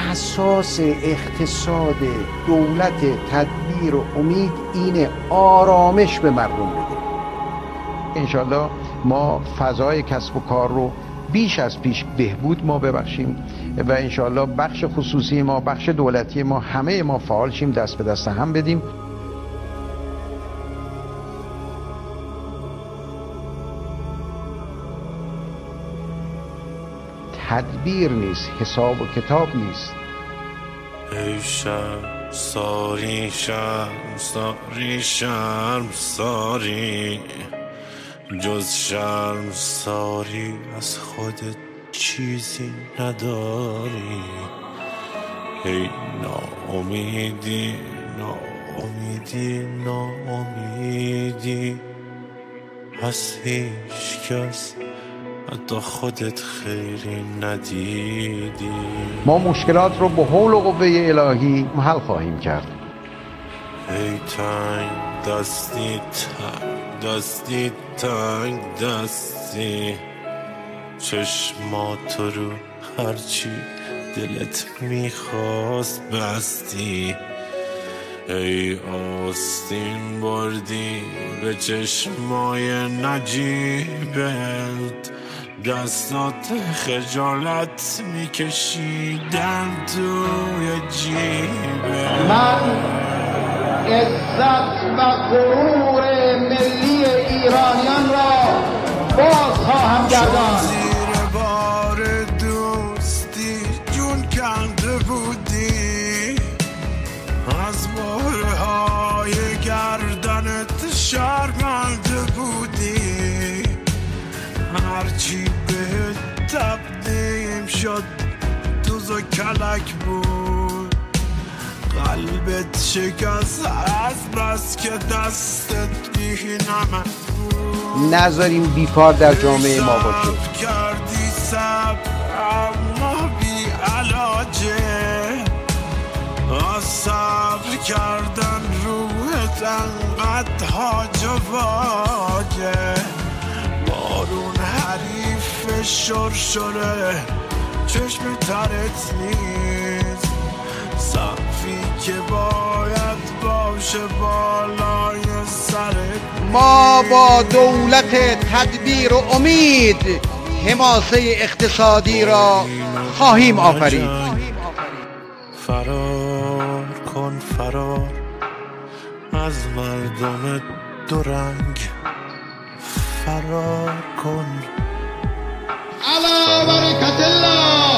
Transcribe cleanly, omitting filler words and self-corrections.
اساس اقتصاد دولت تدبیر و امید اینه آرامش به مردم بده. انشالله ما فضای کسب و کار رو بیش از پیش بهبود ما ببخشیم و انشالله بخش خصوصی ما، بخش دولتی ما، همه ما فعال شیم، دست به دست هم بدیم. تدبیر نیست، حساب و کتاب نیست. ای شرم ساری شرم ساری شرم ساری، جز شرم ساری از خودت چیزی نداری. ای ناامیدی ناامیدی ناامیدی، از هیچ کس حتی خودت خیری ندیدی. ما مشکلات رو به حول و قوه الهی حل خواهیم کرد. ای تنگ دستی تنگ دستی تنگ دستی، چشمات رو هرچی دلت میخواست بستی. ای آستین بردی به چشمای نجیبت، دستات خجالت میکشیدن توی جیبت. من عزت و غرور ملی ایرانیان را باز خواهم گرداند. زیر بار دوستی جون کنده بودی، از مهرهای گردنت شرمنده بودی. هرچی به تبدیم شد دوز و کلک بود، قلبت شکست از بس که دستت بی نمک بود. نذاریم بیکار در جامعه ما باشه. صبر کردی صبر اما بی علاجه، صبر کردن روحت انقدر هاج و واجه. بارون حریف شرشره چشم ترت نیست، سقفی که باید باشه بالای سرت. ما با دولت تدبیر و امید حماسه اقتصادی را خواهیم آفرید. فرار کن فرار از مردم دو رنگ، فرار کن. علی برکت الله.